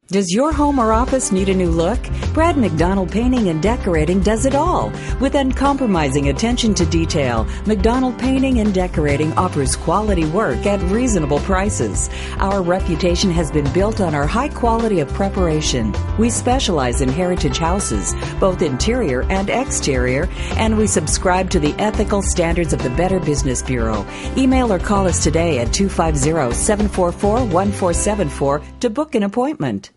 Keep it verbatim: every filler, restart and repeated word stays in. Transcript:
Does your home or office need a new look? Brad McDonnell Painting and Decorating does it all. With uncompromising attention to detail, McDonnell Painting and Decorating offers quality work at reasonable prices. Our reputation has been built on our high quality of preparation. We specialize in heritage houses, both interior and exterior, and we subscribe to the ethical standards of the Better Business Bureau. Email or call us today at two five zero, seven four four, one four seven four to book an appointment.